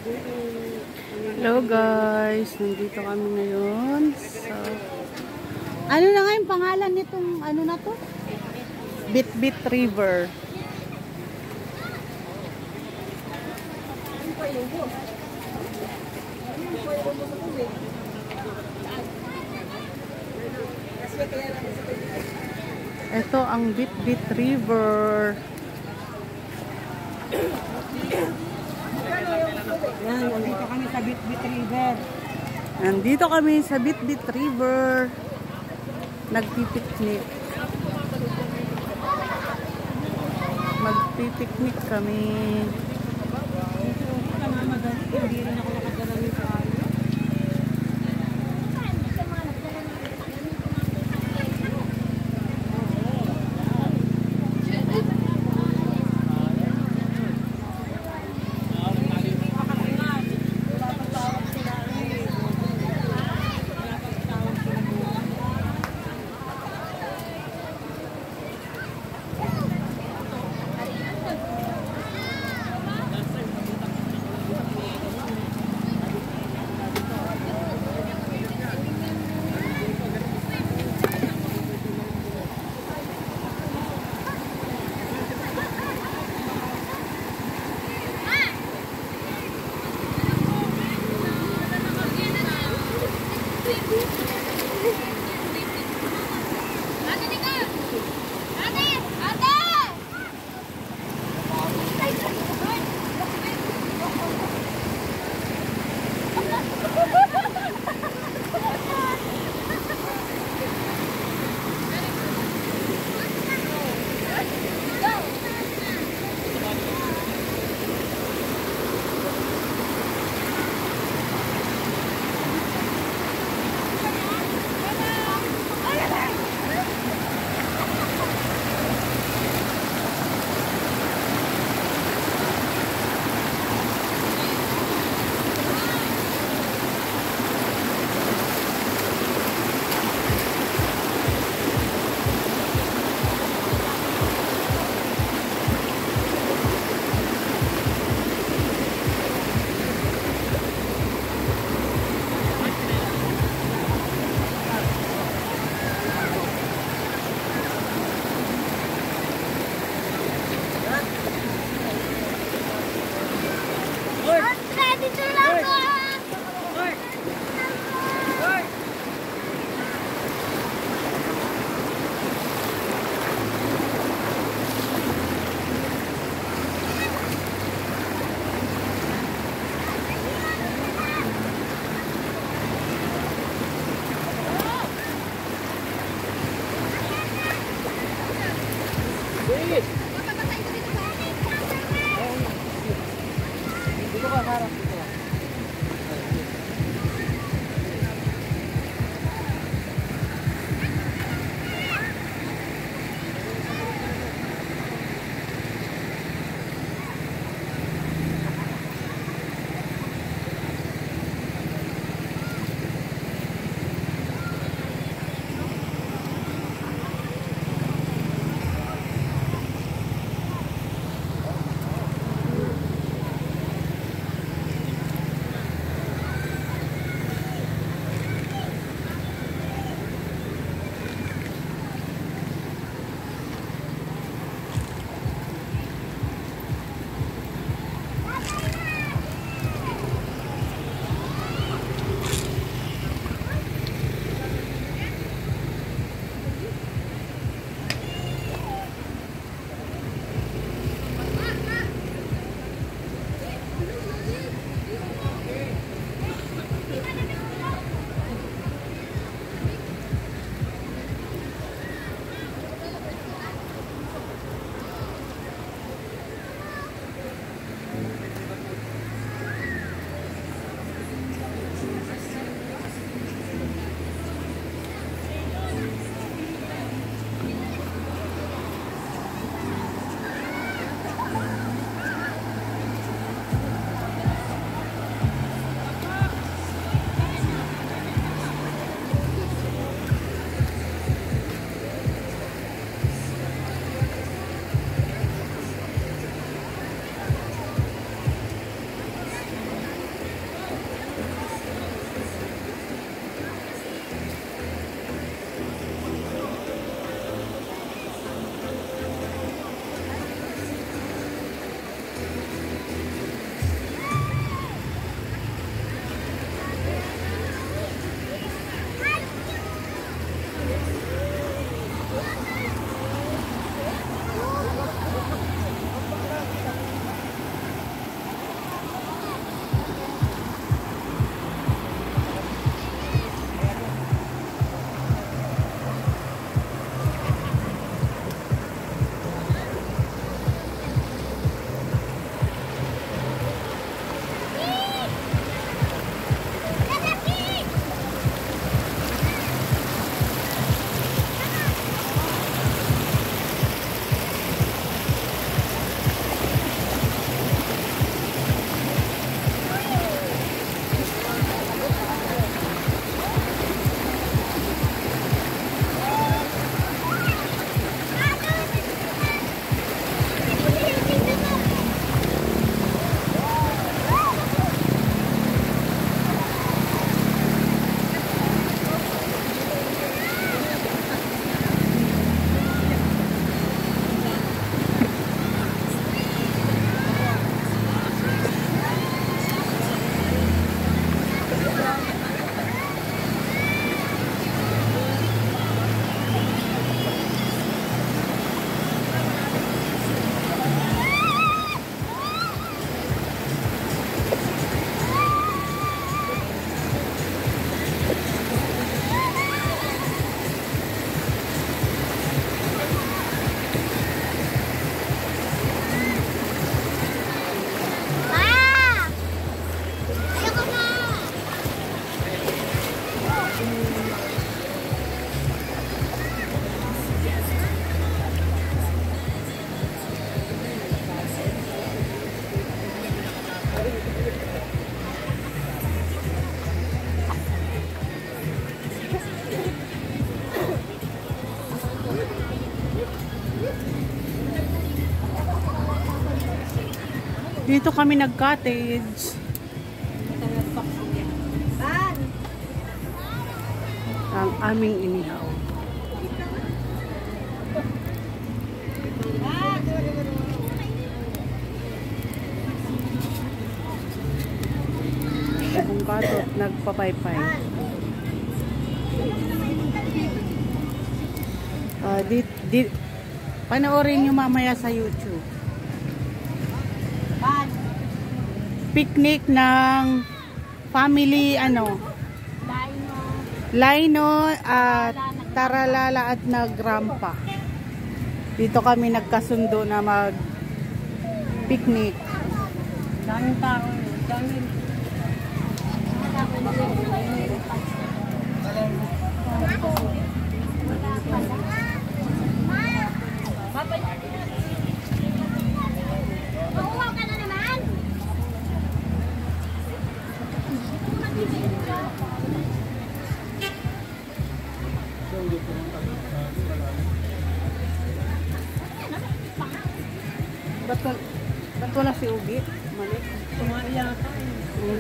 Hello guys, nandito kami ngayon sa ano na nga yung pangalan nitong ano na to? Bitbit River. Ito ang Bitbit River. Yan, nandito kami sa Bitbit River. Nandito kami sa Bitbit River. Nagpipiknik. Magpipiknik kami. Hindi rin ako nakagalamin sa akin. Dito ka, harap dito. Dito kami nag-cottage. Ang aming inihaw. Kung katot, nagpapaypay. Panoorin nyo mamaya sa YouTube. Picnic ng family, Lino at Taralala at Nagrampa. Dito kami nagkasundo na mag-picnic. Daming tao. Daming. Mauhaw ka na naman. Ba't wala si Ugi? Mali. Tumali yata eh.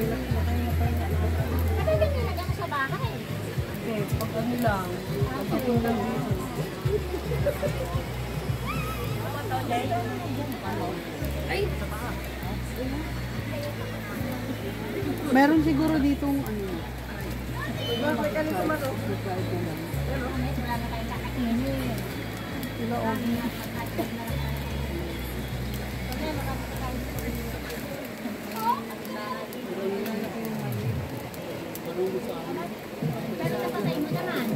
Ano yung nilagyan ko sa bahay? Okay, pag ano lang. Pagdating lang dito. Meron siguro ditong Wala na tayong kakainin. Pero napatay mo naman.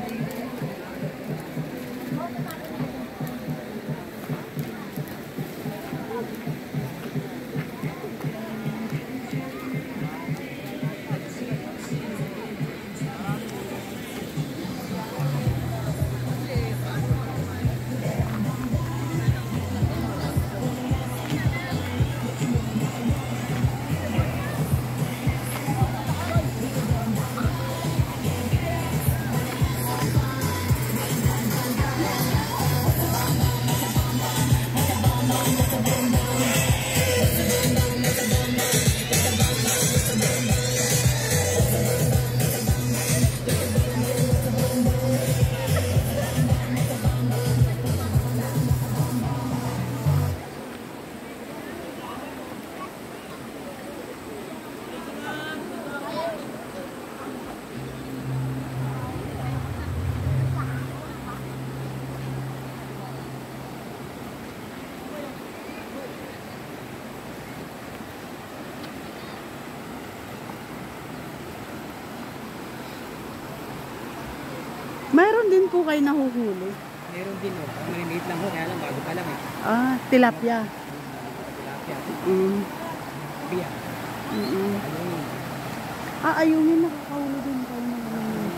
Mayroon din po kayo nahuhuli. Meron din oh. Maliliit lang ho. Kaya lang bago pa lang eh. Tilapia. Tilapia. Biya. Ayun. Ayungin, nakakahuli din kayo ng ayungin.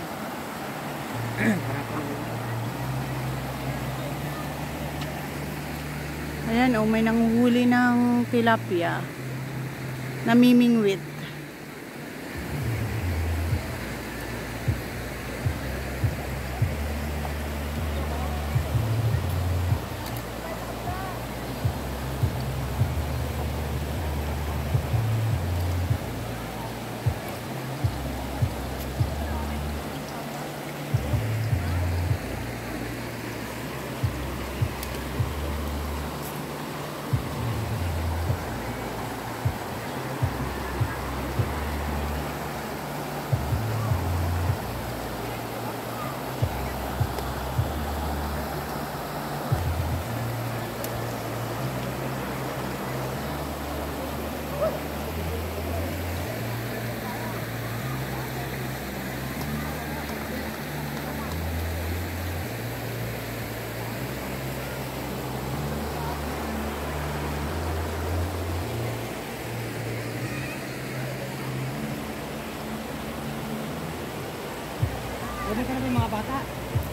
Ayan, may nanguhuli ng tilapia. Namimingwit. Pwede ka na rin mga bata.